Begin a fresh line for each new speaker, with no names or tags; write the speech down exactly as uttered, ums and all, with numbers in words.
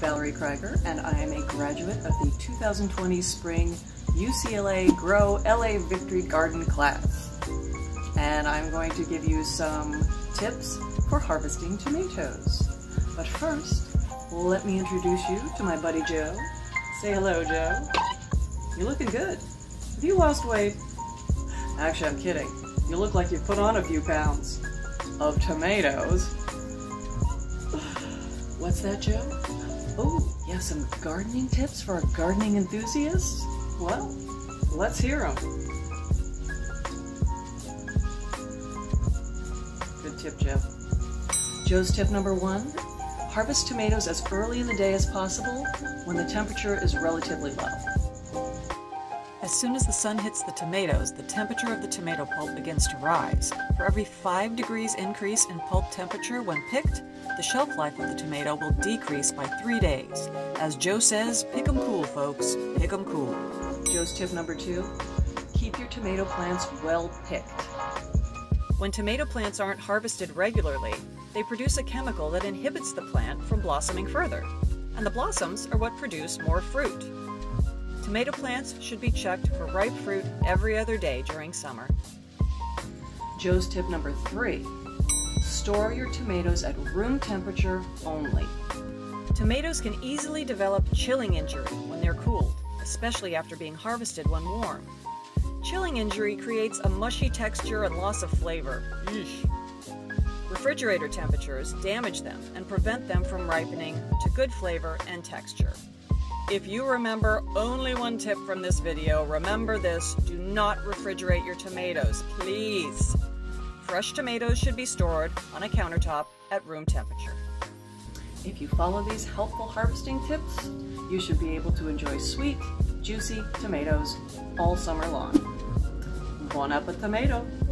Valerie Kryger, and I am a graduate of the two thousand twenty Spring U C L A Grow L A Victory Garden class. And I'm going to give you some tips for harvesting tomatoes. But first, let me introduce you to my buddy Joe. Say hello, Joe. You're looking good. Have you lost weight? Actually, I'm kidding. You look like you've put on a few pounds of tomatoes. What's that, Joe? Oh, yeah, some gardening tips for gardening enthusiasts? Well, let's hear them. Good tip, Joe. Joe's tip number one, harvest tomatoes as early in the day as possible when the temperature is relatively low.
As soon as the sun hits the tomatoes, the temperature of the tomato pulp begins to rise. For every five degrees increase in pulp temperature when picked, the shelf life of the tomato will decrease by three days. As Joe says, pick 'em cool, folks. Pick 'em cool.
Joe's tip number two, keep your tomato plants well picked.
When tomato plants aren't harvested regularly, they produce a chemical that inhibits the plant from blossoming further. And the blossoms are what produce more fruit. Tomato plants should be checked for ripe fruit every other day during summer.
Joe's tip number three, store your tomatoes at room temperature only.
Tomatoes can easily develop chilling injury when they're cooled, especially after being harvested when warm. Chilling injury creates a mushy texture and loss of flavor. Eesh. Refrigerator temperatures damage them and prevent them from ripening to good flavor and texture. If you remember only one tip from this video, remember this: do not refrigerate your tomatoes, please. Fresh tomatoes should be stored on a countertop at room temperature.
If you follow these helpful harvesting tips, you should be able to enjoy sweet, juicy tomatoes all summer long. Buon appetito!